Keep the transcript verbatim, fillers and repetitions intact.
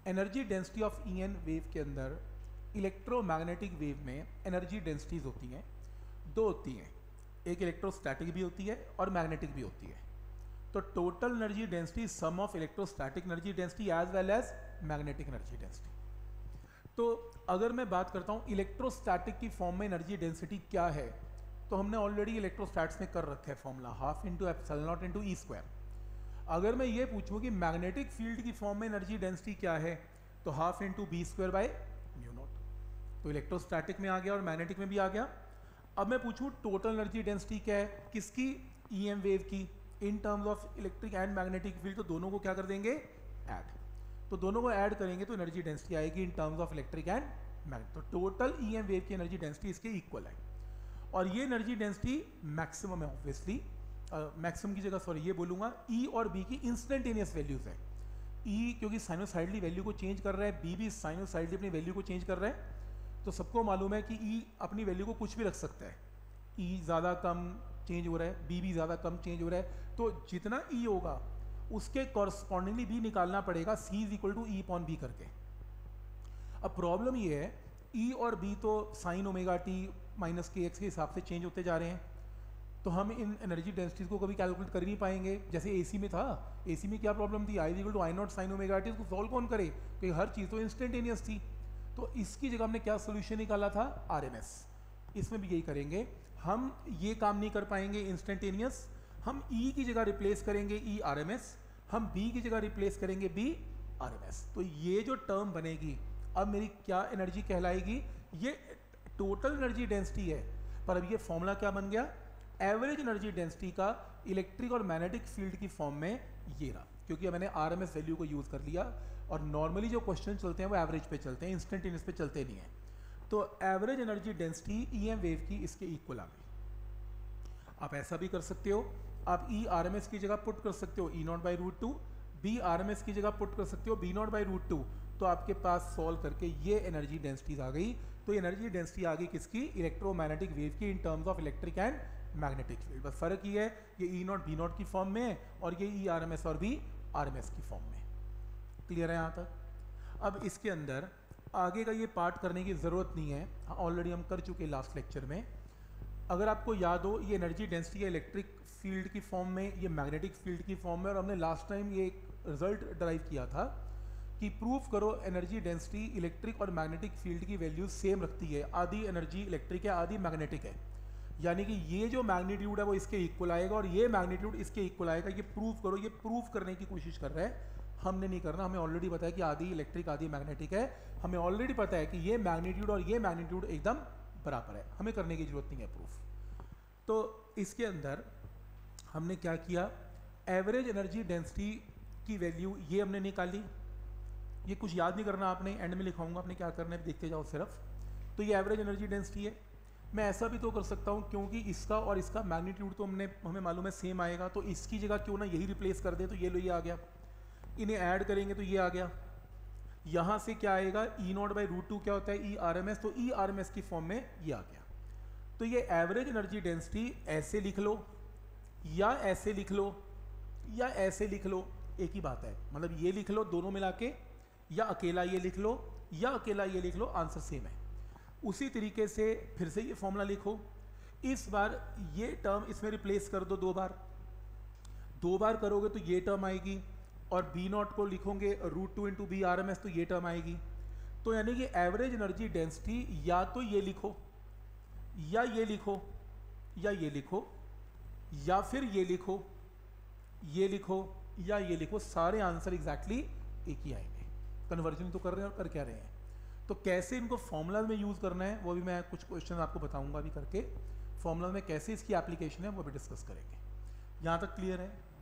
Energy density of E N wave के अंदर electromagnetic wave में एनर्जी डेंसिटीज होती हैं, दो होती हैं, एक इलेक्ट्रोस्टैटिक भी होती है और मैग्नेटिक भी होती है। तो total energy density sum of electrostatic energy density as well as magnetic energy density. तो अगर मैं बात करता हूँ इलेक्ट्रोस्टैटिक की फॉर्म में एनर्जी डेंसिटी क्या है, तो हमने ऑलरेडी इलेक्ट्रोस्टैट्स में कर रखा है formula half into epsilon not into E square. अगर मैं ये पूछूँ कि मैग्नेटिक फील्ड की फॉर्म में एनर्जी डेंसिटी क्या है, तो half into B square by mu not. तो इलेक्ट्रोस्टैटिक में आ गया और मैग्नेटिक में भी आ गया। अब मैं पूछूँ टोटल एनर्जी डेंसिटी क्या है किसकी, ई एम वेव की, in terms of electric and magnetic field, तो दोनों को क्या कर देंगे, ऐड। तो दोनों को ऐड करेंगे तो एनर्जी डेंसिटी आएगी in terms of electric and magnetic. तो टोटल ई एम वेव की एनर्जी डेंसिटी इसके इक्वल है और ये एनर्जी डेंसिटी मैक्सिमम है ऑब्वियसली। मैक्सिमम की जगह सॉरी ये बोलूँगा ई और बी की इंस्टेंटेनियस वैल्यूज़ है। ई क्योंकि साइनोसाइडली वैल्यू को चेंज कर रहा है, बी भी साइनोसाइडली अपनी वैल्यू को चेंज कर रहा है। तो सबको मालूम है कि ई अपनी वैल्यू को कुछ भी रख सकता है, ई ज़्यादा कम चेंज हो रहा है, बी भी ज़्यादा कम चेंज हो रहा है। तो जितना ई होगा उसके कॉरस्पॉन्डिंगली बी निकालना पड़ेगा, C is equal to E upon B करके। अब प्रॉब्लम ये है ई और बी तो sine omega T minus K X के हिसाब से चेंज होते जा रहे हैं, तो हम इन एनर्जी डेंसिटीज को कभी कैलकुलेट कर ही नहीं पाएंगे। जैसे एसी में था, एसी में क्या प्रॉब्लम थी, I equal to I not sine omega T, उसको सॉल्व कौन करे, क्योंकि हर चीज़ तो इंस्टेंटेनियस थी। तो इसकी जगह हमने क्या सोल्यूशन निकाला था, आर एम एस। इसमें भी यही करेंगे, हम ये काम नहीं कर पाएंगे इंस्टेंटेनियस, हम ई की जगह रिप्लेस करेंगे ई आर एम एस, हम बी की जगह रिप्लेस करेंगे बी आर एम एस। तो ये जो टर्म बनेगी अब मेरी क्या एनर्जी कहलाएगी, ये टोटल एनर्जी डेंसिटी है, पर अब ये फॉर्मूला क्या बन गया, एवरेज एनर्जी डेंसिटी का इलेक्ट्रिक और मैग्नेटिक फील्ड की फॉर्म में ये रहा, क्योंकि मैंने आर एम एस वैल्यू को यूज़ कर लिया। और नॉर्मली जो क्वेश्चन चलते हैं वो एवरेज पे चलते हैं, इंस्टेंटेनियस पे चलते नहीं हैं। तो average energy density E M wave की इसके इक्वल आ गई। आप ऐसा भी कर सकते हो, आप ई आर एम एस की जगह पुट कर सकते हो E not by root two, B R M S की जगह पुट कर सकते हो B not by root two. तो आपके पास सॉल्व करके ये एनर्जी डेंसिटीज आ गई। तो एनर्जी डेंसिटी आ गई किसकी, इलेक्ट्रोमैग्नेटिक वेव की in terms of electric and magnetic field. बस फर्क ये है, ये ई नॉट बी नॉट की फॉर्म में है और ये ई आर एम एस और बी आर एम एस की फॉर्म में। क्लियर है यहाँ तक। अब इसके अंदर आगे का ये पार्ट करने की ज़रूरत नहीं है, हाँ ऑलरेडी हम कर चुके लास्ट लेक्चर में। अगर आपको याद हो, ये एनर्जी डेंसिटी है इलेक्ट्रिक फील्ड की फॉर्म में, ये मैग्नेटिक फील्ड की फॉर्म में, और हमने लास्ट टाइम ये एक रिजल्ट ड्राइव किया था कि प्रूफ करो एनर्जी डेंसिटी इलेक्ट्रिक और मैग्नेटिक फील्ड की वैल्यू सेम रखती है, आधी एनर्जी इलेक्ट्रिक है आधी मैग्नेटिक है, यानी कि ये जो मैग्नीट्यूड है वो इसके इक्वल आएगा और ये मैग्नीट्यूड इसके इक्वल आएगा। ये प्रूफ करो, ये प्रूफ करने की कोशिश कर रहे हैं, हमने नहीं करना। हमें ऑलरेडी पता है कि आधी इलेक्ट्रिक आधी मैग्नेटिक है, हमें ऑलरेडी पता है कि ये मैग्नीट्यूड और ये मैग्नीट्यूड एकदम बराबर है, हमें करने की जरूरत नहीं है प्रूफ। तो इसके अंदर हमने क्या किया, एवरेज एनर्जी डेंसिटी की वैल्यू ये हमने निकाली। ये कुछ याद नहीं करना आपने, एंड में लिखाऊंगा आपने क्या करना है, देखते जाओ सिर्फ। तो ये एवरेज एनर्जी डेंसिटी है। मैं ऐसा भी तो कर सकता हूँ, क्योंकि इसका और इसका मैग्नीट्यूड तो हमने हमें मालूम है सेम आएगा, तो इसकी जगह क्यों ना यही रिप्लेस कर दे, तो ये लो ये आ गया, इन्हें ऐड करेंगे तो ये आ गया। यहाँ से क्या आएगा, E not by root two क्या होता है, ई आर एम एस, तो ई आर एम एस की फॉर्म में ये आ गया। तो ये एवरेज एनर्जी डेंसिटी ऐसे लिख लो या ऐसे लिख लो या ऐसे लिख लो, एक ही बात है। मतलब ये लिख लो दोनों मिला के, या अकेला ये लिख लो या अकेला ये लिख लो, आंसर सेम है। उसी तरीके से फिर से ये फॉर्मूला लिखो, इस बार ये टर्म इसमें रिप्लेस कर दो, दो बार दो बार करोगे तो ये टर्म आएगी, और बी नॉट को लिखोगे root two into B R M S, तो ये टर्म आएगी। तो यानी कि एवरेज एनर्जी डेंसिटी या तो ये लिखो या ये लिखो या ये लिखो या फिर ये लिखो, ये लिखो या ये लिखो, सारे आंसर एग्जैक्टली एक ही आएंगे। कन्वर्जन तो कर रहे हैं और कर क्या रहे हैं। तो कैसे इनको फॉर्मूला में यूज़ करना है वो भी मैं कुछ क्वेश्चन आपको बताऊंगा अभी करके, फॉर्मूला में कैसे इसकी एप्लीकेशन है वो भी डिस्कस करेंगे। यहाँ तक क्लियर है।